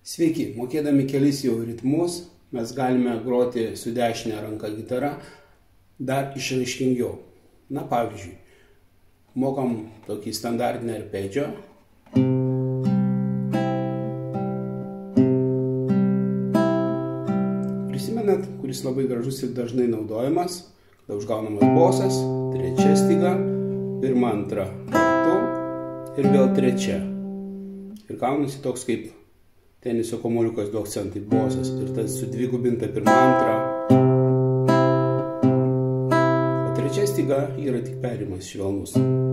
Sveiki, mokėdami kelis jau ritmus, mes galime groti su dešinė ranka gitara dar išraiškingiau. Na, pavyzdžiui, mokam tokį standartinį arpedžio. Prisimenat, kuris labai gražus ir dažnai naudojamas, kada užgaunamas bosas, trečia styga, pirma, antra kartu ir vėl trečia. Ir gaunasi toks kaip teniso kamuoliukas du akcentai, bosas ir tas sudvigubinta pirma, antra. O trečia styga yra tik perimas švelnus.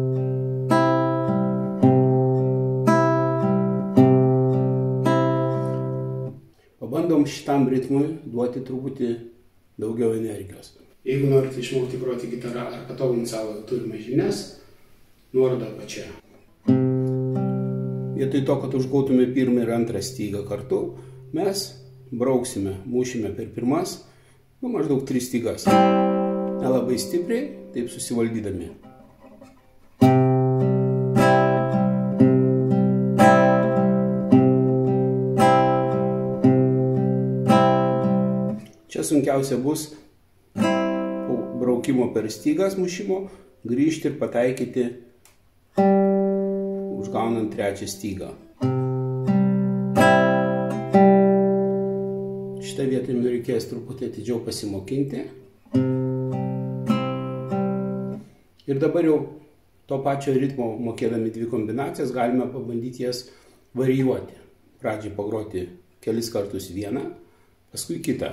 Pabandom šitam ritmui duoti truputį daugiau energijos. Jeigu norite išmokti groti gitarą ar patobulinti savo turimas žinias, nuoroda apačioje. Vietoj to, kad užgautume pirmą ir antrą stygą kartu, mes brauksime, mušime per pirmas, maždaug 3 stygas. Nelabai stipriai, taip susivaldydami. Čia sunkiausia bus po braukimo per stygas mušimo grįžti ir pataikyti užgaunant trečią stygą. Šitą vietą jums reikės truputį atidžiau pasimokinti. Ir dabar jau to pačio ritmo mokėdami 2 kombinacijas galime pabandyti jas varijuoti. Pradžiai pagroti kelis kartus vieną, paskui kitą.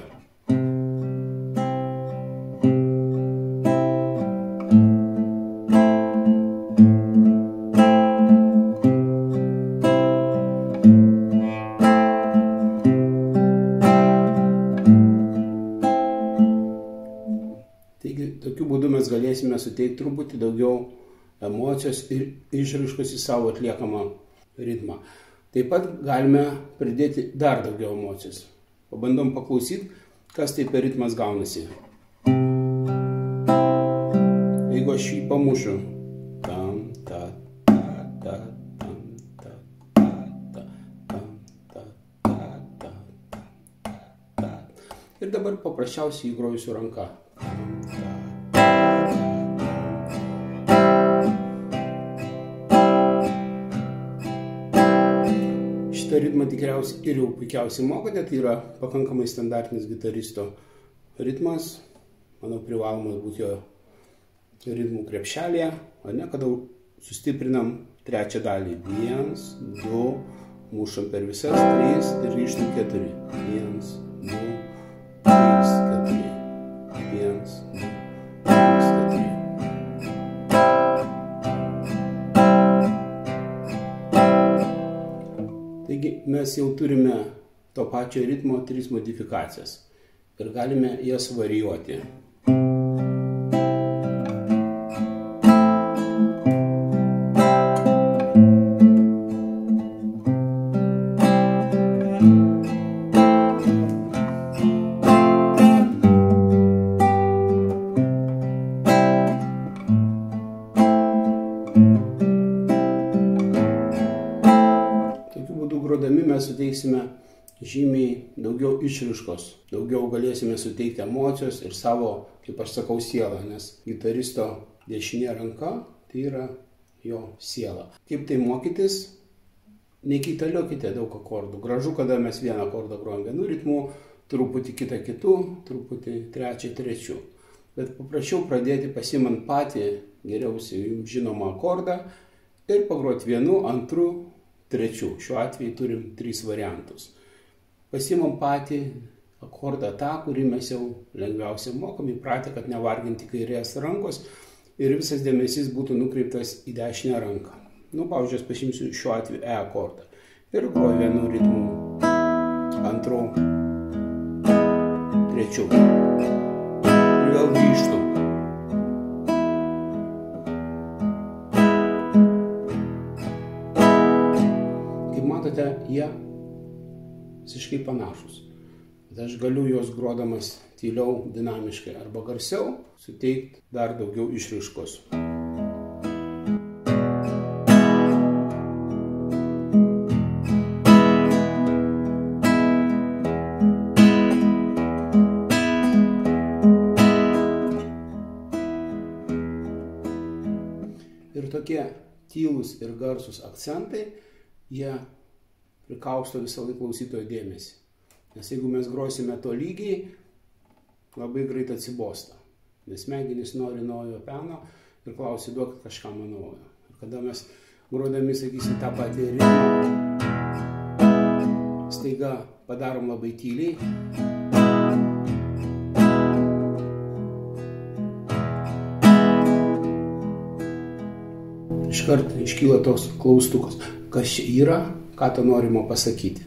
Taigi, tokiu būdu mes galėsime suteikti truputį daugiau emocijos ir išraiškos į savo atliekamą ritmą. Taip pat galime pridėti dar daugiau emocijos. Pabandom paklausyti, kas tai per ritmas gaunasi. Jeigu aš jį pamušiu. Tam, ta, ta, ta, tam, ta, ta, ta, tam, ta, ta, ta, ta, ta. Ir dabar paprasčiausiai įgroju su ranka. Šitą ritmą tikriausiai ir jau puikiausiai mokote, tai yra pakankamai standartinis gitaristo ritmas. Manau, privalomas būti jo ritmų krepšelėje, o ne, kada sustiprinam trečią dalį. 1, 2, mušam per visas 3 ir grįžtam 4. 1, 2, 3, 4. 1, 2, 3, 4. Taigi mes jau turime to pačio ritmo 3 modifikacijas ir galime jas varijuoti. Grodami mes suteiksime žymiai daugiau išraiškos, daugiau galėsime suteikti emocijos ir savo, kaip aš sakau, sielą, nes gitaristo dešinė ranka tai yra jo siela. Kaip tai mokytis? Nekeitaliokite daug akordų. Gražu, kada mes vieną akordą grojam vienu ritmu, truputį kitą kitų, truputį trečią trečių. Bet paprašiau pradėti pasimant patį geriausiai jums žinomą akordą ir pagroti vienu, antru, trečių. Šiuo atveju turim 3 variantus. Pasimam patį akordą tą, kurį mes jau lengviausiai mokam, įpratę, kad nevarginti kairės rankos ir visas dėmesys būtų nukreiptas į dešinę ranką. Nu, pavyzdžiui, aš pasimsiu šiuo atveju E akordą. Ir groju vienu ritmu, antru, trečiu. Ir vėl grįžtu. Matote, jie visiškai panašus. Bet aš galiu juos grodamas tyliau, dinamiškai arba garsiau suteikti dar daugiau išraiškos. tokie tylūs ir garsus akcentai, jie prikausto visą laiką klausytojo dėmesį. Nes jeigu mes grosime to lygiai, labai greit atsibosta. Nes smegenys nori naujo peno ir klausia, duok kažką man naujo. Ir kada mes grodami, sakysim, tą patį ritmą, staiga padarom labai tyliai. Iškart iškyla toks klaustukas, kas čia yra, ką to norima pasakyti.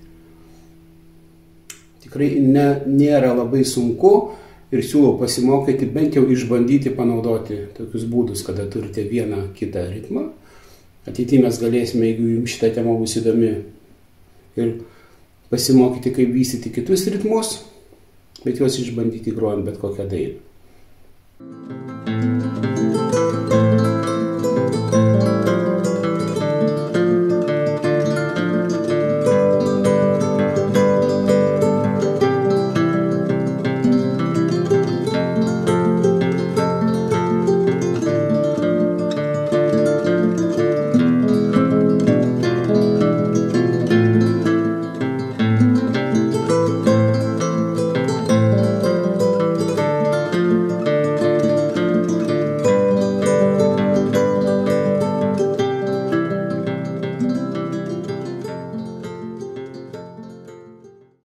Tikrai nėra labai sunku ir siūlau pasimokyti, bent jau išbandyti panaudoti tokius būdus, kada turite vieną kitą ritmą. Ateityje mes galėsime, jeigu jums šitą temą bus įdomi, ir pasimokyti, kaip vystyti kitus ritmus, bet juos išbandyti grojant bet kokią dainą.